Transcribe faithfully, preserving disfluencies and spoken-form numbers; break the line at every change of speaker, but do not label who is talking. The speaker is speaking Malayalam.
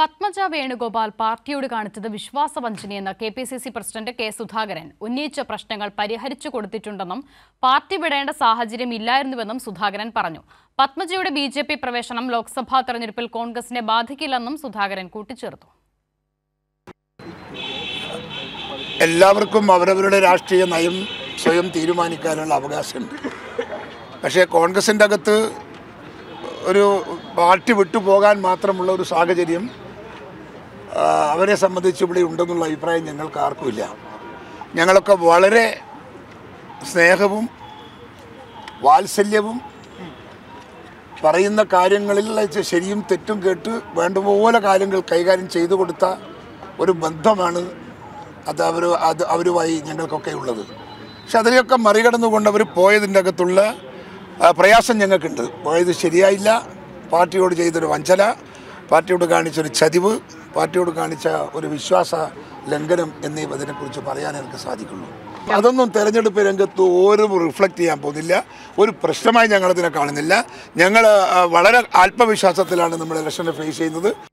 പത്മജ വേണുഗോപാൽ പാർട്ടിയോട് കാണിച്ചത് വിശ്വാസവഞ്ചനയെന്ന് K P C C president K Sudhakaran ഉന്നയിച്ച പ്രശ്നങ്ങൾ പരിഹരിച്ചു കൊടുത്തിട്ടുണ്ടെന്നും പാർട്ടി വിടേണ്ട സാഹചര്യം ഇല്ലായിരുന്നുവെന്നും സുധാകരൻ പറഞ്ഞു. പത്മജയുടെ ബി ജെ പി പ്രവേശനം ലോക്സഭാ തെരഞ്ഞെടുപ്പിൽ കോൺഗ്രസിനെ ബാധിക്കില്ലെന്നും സുധാകരൻ കൂട്ടിച്ചേർത്തു.
എല്ലാവർക്കും അവരവരുടെ രാഷ്ട്രീയ നയം സ്വയം തീരുമാനിക്കാനുള്ള അവകാശമുണ്ട്. പക്ഷേ കോൺഗ്രസിൻ്റെ അകത്ത് ഒരു പാർട്ടി വിട്ടുപോകാൻ മാത്രമുള്ള ഒരു സാഹചര്യം അവരെ സംബന്ധിച്ച് ഇവിടെ ഉണ്ടെന്നുള്ള അഭിപ്രായം ഞങ്ങൾക്ക് ആർക്കുമില്ല. ഞങ്ങളൊക്കെ വളരെ സ്നേഹവും വാത്സല്യവും പറയുന്ന കാര്യങ്ങളിൽ ശരിയും തെറ്റും കേട്ട് വേണ്ടപോലെ കാര്യങ്ങൾ കൈകാര്യം ചെയ്തു കൊടുത്ത ഒരു ബന്ധമാണ് അത് അവർ അത് അവരുമായി ഞങ്ങൾക്കൊക്കെ ഉള്ളത്. പക്ഷെ അതിനെയൊക്കെ മറികടന്നുകൊണ്ട് അവർ പോയതിൻ്റെ അകത്തുള്ള പ്രയാസം ഞങ്ങൾക്കുണ്ട്. പോയത് ശരിയായില്ല, പാർട്ടിയോട് ചെയ്തൊരു വഞ്ചന, പാർട്ടിയോട് കാണിച്ചൊരു ചതിവ്, പാർട്ടിയോട് കാണിച്ച ഒരു വിശ്വാസ ലംഘനം എന്നിവ അതിനെക്കുറിച്ച് പറയാൻ എനിക്ക് സാധിക്കുള്ളൂ. അതൊന്നും തെരഞ്ഞെടുപ്പ് രംഗത്ത് ഒരു റിഫ്ലക്റ്റ് ചെയ്യാൻ പോകുന്നില്ല, ഒരു പ്രശ്നമായി ഞങ്ങളതിനെ കാണുന്നില്ല. ഞങ്ങൾ വളരെ ആത്മവിശ്വാസത്തിലാണ് നമ്മൾ ഇലക്ഷനെ ഫേസ് ചെയ്യുന്നത്.